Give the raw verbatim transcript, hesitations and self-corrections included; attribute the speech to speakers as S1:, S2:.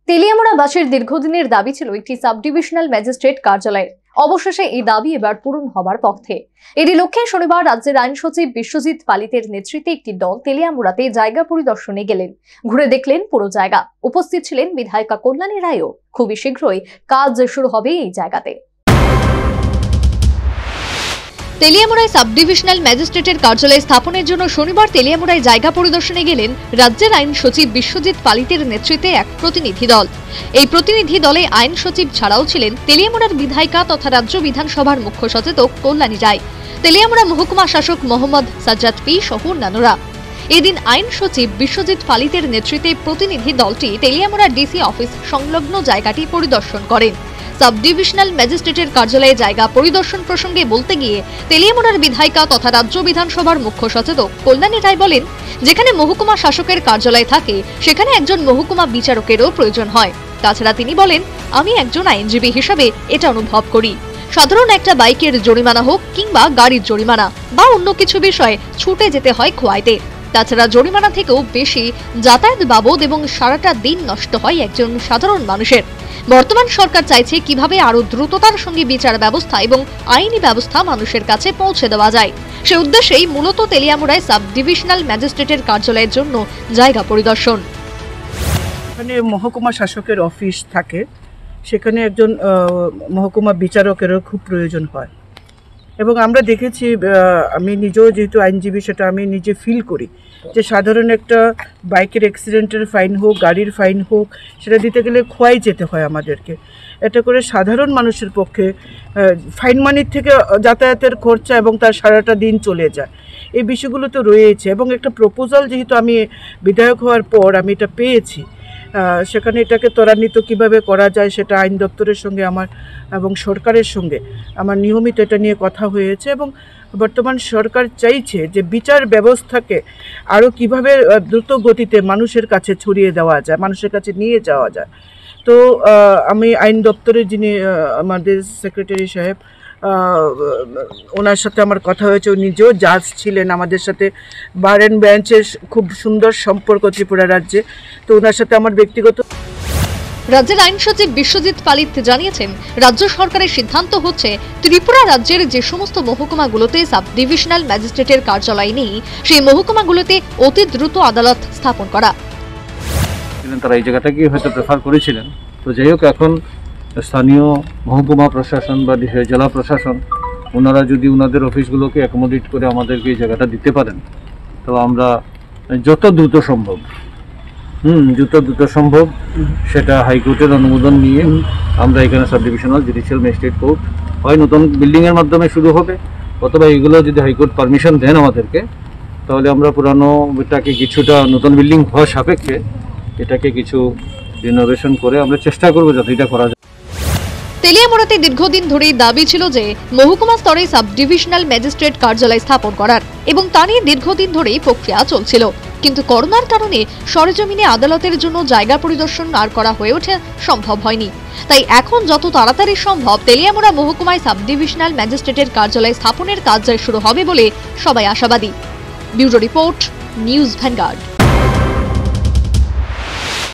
S1: তেলিয়ামুড়াবাসীর দীর্ঘদিনের দাবি ছিল একটি সাব ডিভিশনাল ম্যাজিস্ট্রেট কার্যালয়। অবশেষে এই দাবি এবার পূরণ হবার পথে। এরই লক্ষ্যে শনিবার রাজ্যের আইন সচিব বিশ্বজিৎ পালিতের নেতৃত্বে একটি দল তেলিয়ামুড়াতে জায়গা পরিদর্শনে গেলেন। ঘুরে দেখলেন পুরো জায়গা। উপস্থিত ছিলেন বিধায়িকা কল্যাণী রায়ও। খুবই শীঘ্রই কাজ শুরু হবে এই জায়গাতে। তেলিয়ামুড়ায় সাব ডিভিশনাল ম্যাজিস্ট্রেটের কার্যালয় স্থাপনের জন্য শনিবার তেলিয়ামুড়ায় জায়গা পরিদর্শনে গেলেন রাজ্যের আইন সচিব বিশ্বজিৎ পালিতের নেতৃত্বে এক প্রতিনিধি দল। এই প্রতিনিধি দলে আইন সচিব ছাড়াও ছিলেন তেলিয়ামুড়ার বিধায়িকা তথা রাজ্য বিধানসভার মুখ্য সচেতক কল্যাণী রায়, তেলিয়ামুড়া মহকুমা শাসক মোহাম্মদ সাজ্জাদ পি সহ অন্যান্যরা। এদিন আইন সচিব বিশ্বজিৎ পালিতের নেতৃত্বে প্রতিনিধি দলটি তেলিয়ামুড়া ডিসি অফিস সংলগ্ন জায়গাটি পরিদর্শন করেন। সাব ডিভিশনাল ম্যাজিস্ট্রেটের কার্যালয়ে জায়গা পরিদর্শন প্রসঙ্গে বলতে গিয়ে তেলিয়ামুড়ার বিধায়িকা তথা রাজ্য বিধানসভার মুখ্য সচেতক কল্যাণী রায় বলেন, যেখানে মহকুমা শাসকের কার্যালয় থাকে সেখানে একজন মহকুমা বিচারকেরও প্রয়োজন হয়। তাছাড়া তিনি বলেন, আমি একজন আইনজীবী হিসাবে এটা অনুভব করি। সাধারণ একটা বাইকের জরিমানা হোক কিংবা গাড়ির জরিমানা বা অন্য কিছু বিষয়ে ছুটে যেতে হয় খোয়াইতে। তাছাড়া জরিমানা থেকেও বেশি যাতায়াত বাবদ এবং সারাটা দিন নষ্ট হয় একজন সাধারণ মানুষের। বর্তমান সরকার চাইছে কিভাবে আরো দ্রুততার সঙ্গে বিচার ব্যবস্থা এবং আইনি ব্যবস্থা মানুষের কাছে পৌঁছে দেওয়া যায়। সে উদ্দেশ্যেই মূলত তেলিয়ামুড়ায় সাব ডিভিশনাল ম্যাজিস্ট্রেটের কার্যালয়ের জন্য জায়গা পরিদর্শন।
S2: এখানে মহকুমা শাসকের অফিস থাকে, সেখানে একজন মহকুমা বিচারকেরও খুব প্রয়োজন হয় এবং আমরা দেখেছি, আমি নিজেও যেহেতু আইনজীবী সেটা আমি নিজে ফিল করি যে সাধারণ একটা বাইকের অ্যাক্সিডেন্টের ফাইন হোক, গাড়ির ফাইন হোক, সেটা দিতে গেলে খোয়াই যেতে হয় আমাদেরকে। এটা করে সাধারণ মানুষের পক্ষে ফাইন মানির থেকে যাতায়াতের খরচা এবং তার সারাটা দিন চলে যায়, এই বিষয়গুলো তো রয়েছে। এবং একটা প্রপোজাল যেহেতু আমি বিধায়ক হওয়ার পর আমি এটা পেয়েছি, সেখানে এটাকে ত্বরান্বিত কিভাবে করা যায় সেটা আইন দপ্তরের সঙ্গে আমার এবং সরকারের সঙ্গে আমার নিয়মিত এটা নিয়ে কথা হয়েছে। এবং বর্তমান সরকার চাইছে যে বিচার ব্যবস্থাকে আরও কিভাবে দ্রুত গতিতে মানুষের কাছে ছড়িয়ে দেওয়া যায়, মানুষের কাছে নিয়ে যাওয়া যায়। তো আমি আইন দপ্তরের যিনি আমাদের সেক্রেটারি সাহেব, ওনার সাথে আমার কথা হয়েছে। উনি নিজেও জাজ ছিলেন, আমাদের সাথে বার অ্যান্ড বেঞ্চের খুব সুন্দর সম্পর্ক ত্রিপুরা রাজ্যে। তো ওনার সাথে আমার ব্যক্তিগত।
S1: রাজ্যের আইন সচিব বিশ্বজিৎ পালিত জানিয়েছেন, রাজ্য সরকারের সিদ্ধান্ত হচ্ছে ত্রিপুরা রাজ্যের যে সমস্ত মহকুমাগুলোতে সাব ডিভিশনাল ম্যাজিস্ট্রেটের কার্যালয় নেই সেই মহকুমাগুলোতে অতি দ্রুত আদালত স্থাপন করা।
S3: তারা এই জায়গাটাকে হয়তো প্রেফার করেছিলেন। তো যাই হোক, এখন স্থানীয় মহকুমা প্রশাসন বা জেলা প্রশাসন ওনারা যদি ওনাদের অফিসগুলোকে অ্যাকোমোডেট করে আমাদেরকে এই জায়গাটা দিতে পারেন, তো আমরা যত দ্রুত সম্ভব হুম যত দ্রুত সম্ভব সেটা হাইকোর্টের অনুমোদন নিয়ে আমরা এখানে sub divisional judicial magistrate court হয় নতুন বিল্ডিংয়ের মাধ্যমে শুরু হবে, অথবা এগুলো যদি হাইকোর্ট পারমিশন দেন আমাদেরকে, তাহলে আমরা পুরানো এটাকে কিছুটা নতুন বিল্ডিং হওয়ার সাপেক্ষে এটাকে কিছু রিনোভেশন করে আমরা চেষ্টা করবো যাতে এটা করা যায়।
S1: তেলিয়ামুড়াতে দীর্ঘদিন ধরেই দাবি ছিল যে মহকুমা স্তরে সাব ডিভিশনাল ম্যাজিস্ট্রেট কার্যালয় স্থাপন করার এবং তা নিয়ে দীর্ঘদিন ধরেই প্রক্রিয়া চলছিল। কিন্তু করোনার কারণে সরেজমিনে আদালতের জন্য জায়গা পরিদর্শন আর করা হয়ে ওঠে সম্ভব হয়নি। তাই এখন যত তাড়াতাড়ি সম্ভব তেলিয়ামুড়া মহকুমায় সাব ডিভিশনাল ম্যাজিস্ট্রেটের কার্যালয় স্থাপনের কাজ শুরু হবে বলে সবাই আশাবাদী। Bureau report, news vanguard.